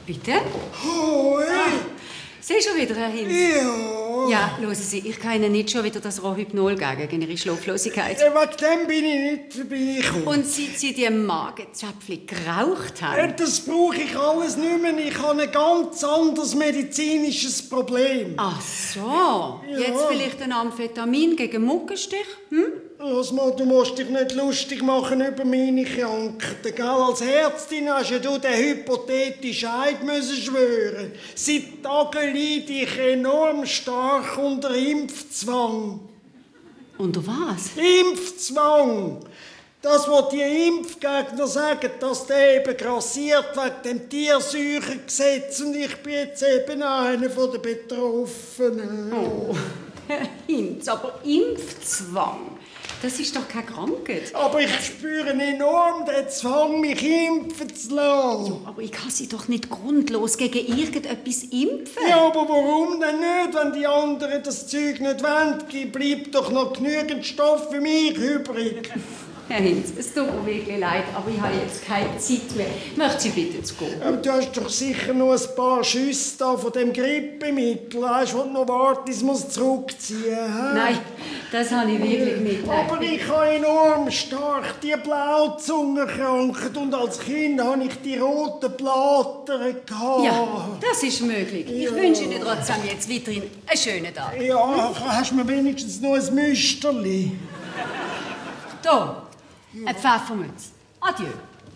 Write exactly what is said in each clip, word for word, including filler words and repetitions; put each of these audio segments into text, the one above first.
Bitte? Oh, ey. Ah, Sie schon wieder, Herr Hinz? Ja. Ja, hören Sie, ich kann Ihnen nicht schon wieder das Rohhypnol geben gegen Ihre Schlaflosigkeit. Ja, wegen dem bin ich nicht vorbeigekommen. Und seit Sie die Magenzäpfchen geraucht Ja, haben? das brauche ich alles nicht mehr. Ich habe ein ganz anderes medizinisches Problem. Ach so. Ja. Jetzt vielleicht ein Amphetamin gegen Muckenstich? Hm? Lass mal, du musst dich nicht lustig machen über meine Krankheiten, gell? Als Ärztin hast ja du den hypothetischen Eid müssen schwören. Seit Tagen leide ich enorm stark unter Impfzwang. Unter was? Impfzwang! Das, was die Impfgegner sagen, dass der eben grassiert wegen dem Tiersäuregesetz und ich bin jetzt eben einer der Betroffenen. Oh, Herr Hinz, aber Impfzwang, das ist doch keine Krankheit. Aber ich spüre enorm den Zwang, mich impfen zu lassen. Aber ich kann Sie doch nicht grundlos gegen irgendetwas impfen. Ja, aber warum denn nicht, wenn die anderen das Zeug nicht wollen? Bleibt doch noch genügend Stoff für mich übrig. Herr Hinz, es tut mir wirklich leid, aber ich habe jetzt keine Zeit mehr. Möchten Sie bitte zu gehen? Aber du hast doch sicher noch ein paar Schüsse da von dem Grippemittel. Weißt du, noch warten, ich muss zurückziehen. He? Nein, das habe ich wirklich nicht. Aber ich habe enorm stark die Blauzungenkrankheit und als Kind hatte ich die roten Blattern. Ja, das ist möglich. Ich Ja. wünsche Ihnen trotzdem jetzt weiterhin einen schönen Tag. Ja, hast du mir wenigstens noch ein Müsterli? Da, ein Pfeffermütz. Adieu.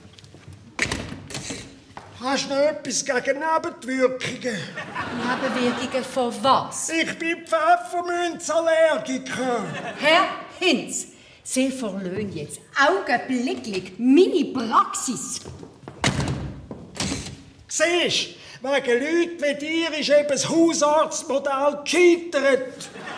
Hast du noch etwas gegen Nebenwirkungen? Nebenwirkungen von was? Ich bin Pfeffermünzallergiker. Herr Hinz, Sie verlöhnen jetzt augenblicklich meine Praxis. Siehst du, wegen Leuten wie dir ist eben das Hausarztmodell gescheitert.